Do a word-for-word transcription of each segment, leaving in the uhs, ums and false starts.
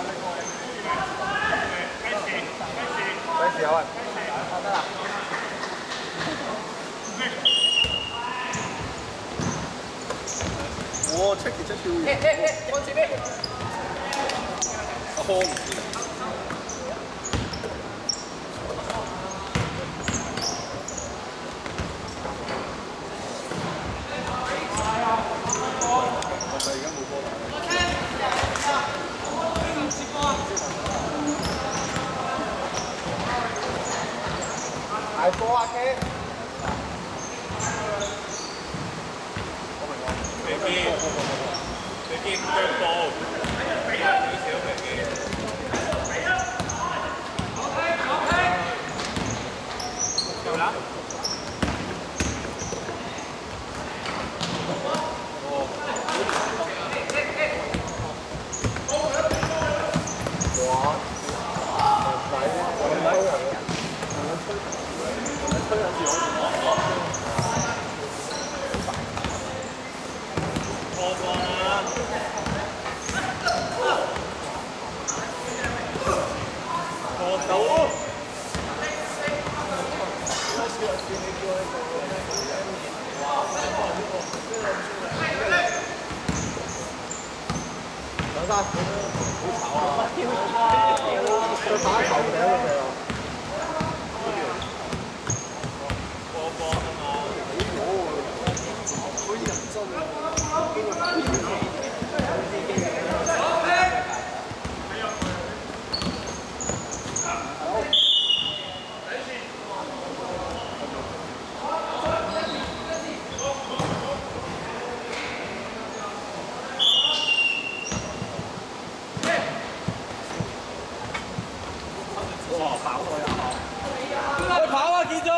開始啊喂！得啦。哇！出幾出跳遠。誒誒誒，我前面。阿康唔知。大波啊 K！ 飛機，飛機腳步，俾少少飛機。有啦。 哇！唔使，我哋推人嘅，推人住我。 破光啦！破到！ 等下，好炒啊！佢打頭頂嗰隻啊！ 破光啊嘛！ 好認真啊！ 哇！跑開啊！ 去跑啊！建築！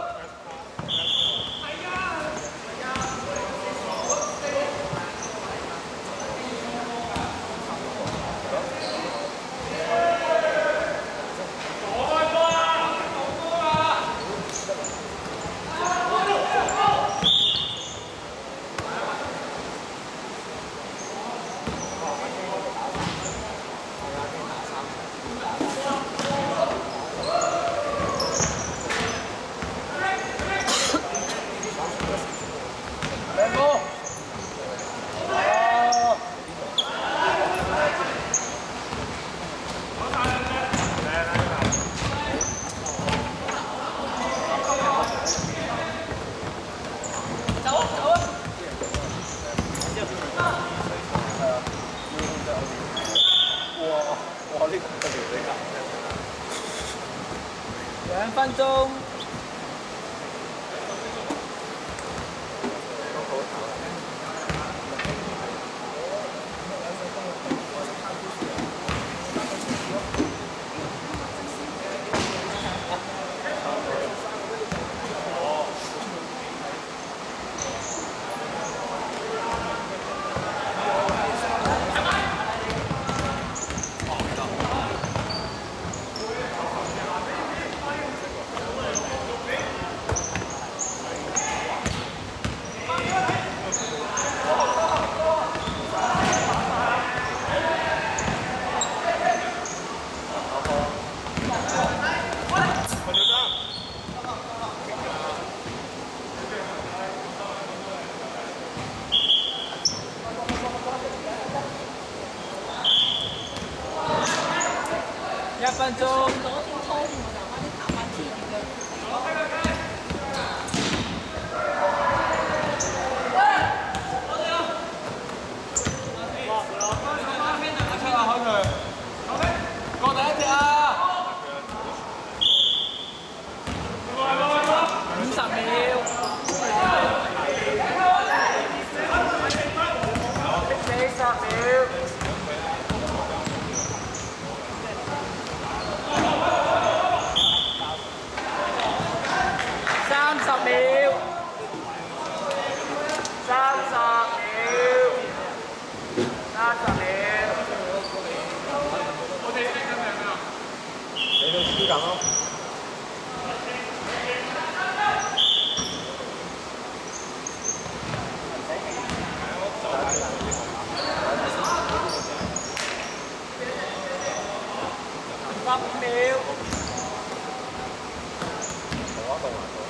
哇！呢個特別比較兩分鐘。一分鐘。攞條拖線，我就把啲頭髮黐住佢。 出啊！開佢。過第一隻啊！ 五十秒。四十秒。三十秒，三十秒，三十秒。 我哋呢咁樣啊？ 你去輸緊咯。 十秒。同一度啊！